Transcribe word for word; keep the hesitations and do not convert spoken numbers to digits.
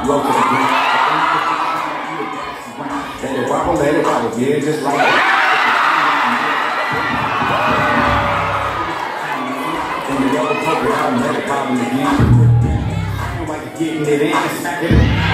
low to the ground. Let it wobble, let it wobble, yeah, just like that. And the double poke it out and let it wobble again. I feel like getting it in, smacking it.